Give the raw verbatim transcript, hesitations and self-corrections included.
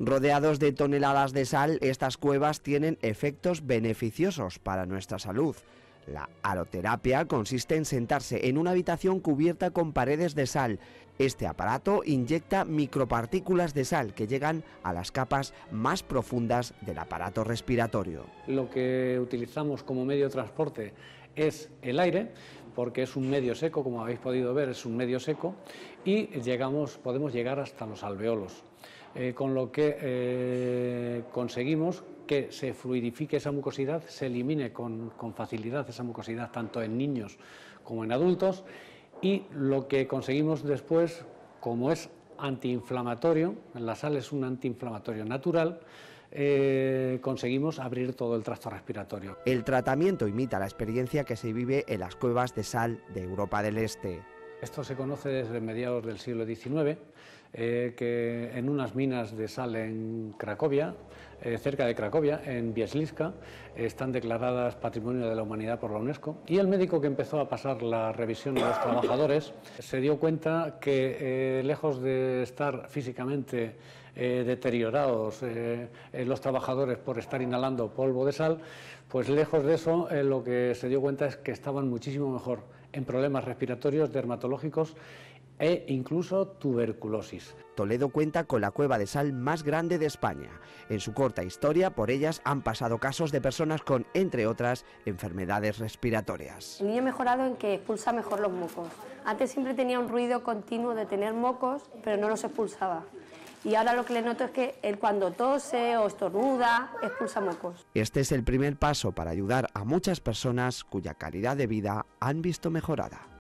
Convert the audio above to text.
Rodeados de toneladas de sal, estas cuevas tienen efectos beneficiosos para nuestra salud. La haloterapia consiste en sentarse en una habitación cubierta con paredes de sal. Este aparato inyecta micropartículas de sal que llegan a las capas más profundas del aparato respiratorio. Lo que utilizamos como medio de transporte es el aire, porque es un medio seco, como habéis podido ver, es un medio seco, y llegamos, podemos llegar hasta los alveolos, eh, con lo que eh, conseguimos que se fluidifique esa mucosidad, se elimine con, con facilidad esa mucosidad tanto en niños como en adultos, y lo que conseguimos después, como es antiinflamatorio, la sal es un antiinflamatorio natural, eh, conseguimos abrir todo el tracto respiratorio. El tratamiento imita la experiencia que se vive en las cuevas de sal de Europa del Este. Esto se conoce desde mediados del siglo diecinueve, eh, que en unas minas de sal en Cracovia, eh, cerca de Cracovia, en Bielska, eh, están declaradas Patrimonio de la Humanidad por la UNESCO, y el médico que empezó a pasar la revisión a los trabajadores se dio cuenta que, eh, lejos de estar físicamente eh, deteriorados eh, eh, los trabajadores por estar inhalando polvo de sal, pues lejos de eso, eh, lo que se dio cuenta es que estaban muchísimo mejor en problemas respiratorios, dermatológicos e incluso tuberculosis. Toledo cuenta con la cueva de sal más grande de España. En su corta historia, por ellas han pasado casos de personas con, entre otras, enfermedades respiratorias. El niño ha mejorado en que expulsa mejor los mocos. Antes siempre tenía un ruido continuo de tener mocos, pero no los expulsaba. Y ahora lo que le noto es que él cuando tose o estornuda, expulsa mocos. Este es el primer paso para ayudar a muchas personas cuya calidad de vida han visto mejorada.